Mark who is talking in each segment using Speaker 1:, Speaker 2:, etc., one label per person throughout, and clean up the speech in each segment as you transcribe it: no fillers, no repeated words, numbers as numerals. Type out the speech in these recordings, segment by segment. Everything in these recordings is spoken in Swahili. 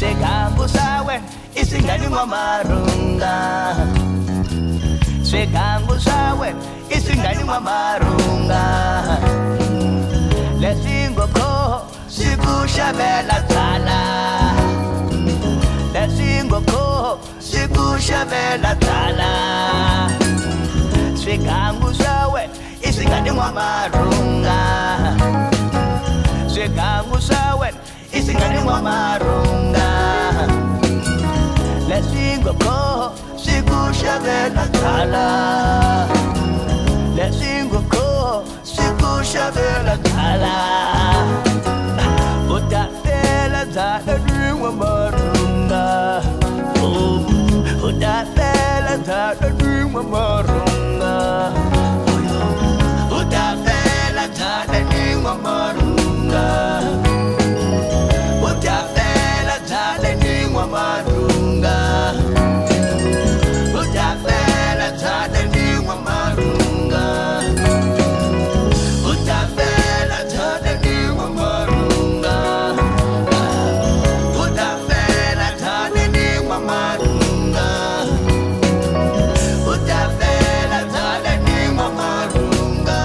Speaker 1: Swekangu sawe isingani Nwa Marhungana. Swekangu sawe isingani Nwa Marhungana. Lesingoko sikushabela thala. Lesingoko sikushabela thala. Swekangu sawe isingani Nwa Marhungana. Swekangu sawe isingani Nwa Marhungana. Lesingoko sikushabela thala. Lesingoko sikushabela thala. Utafela thala Nwa Marhungana. Utafela thala Nwa Marhungana. Utafela thala Nwa Marhungana. Utafela thala Nwa Marhungana. Utafela thala Nwa Marhungana. Utafela thala Nwa Marhungana. Utafela thala Nwa Marhungana. Utafela thala Nwa Marhungana.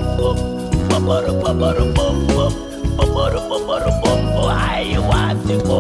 Speaker 1: I want to go